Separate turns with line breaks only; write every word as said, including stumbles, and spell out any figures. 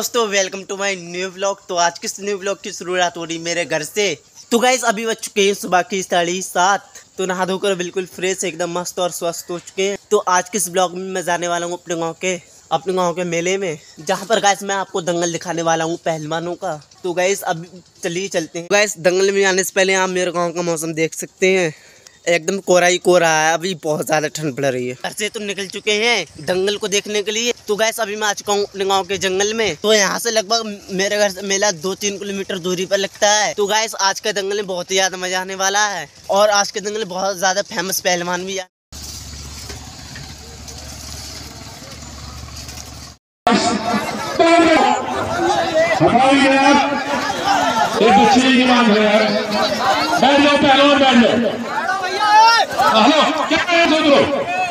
दोस्तों, welcome to my new vlog. तो आज किस न्यू व्लॉग की शुरुआत हो रही मेरे घर से। तो गाइस अभी बज चुके हैं सुबह की साढ़े सात। तो नहा धोकर बिल्कुल फ्रेश एकदम मस्त और स्वस्थ हो चुके हैं। तो आज किस ब्लॉग में मैं जाने वाला हूँ अपने गांव के अपने गांव के मेले में, जहाँ पर गाइस मैं आपको दंगल दिखाने वाला हूँ पहलवानों का। तो गाइस अब चलिए चलते हैं। गाइस दंगल में आने से पहले आप मेरे गाँव का मौसम देख सकते हैं, एकदम कोहरा ही कोहरा है। अभी बहुत ज्यादा ठंड पड़ रही है। घर से तो निकल चुके हैं दंगल को देखने के लिए। तो गैस अभी मैं आ चुका हूँ अपने गांव के जंगल में। तो यहाँ से लगभग मेरे घर से मेला दो तीन किलोमीटर दूरी पर लगता है। तो गैस आज के दंगल में बहुत ही ज्यादा मजा आने वाला है और आज के दंगल में बहुत ज्यादा फेमस पहलवान भी है।
पहलवान बैठ लो। हेलो क्या है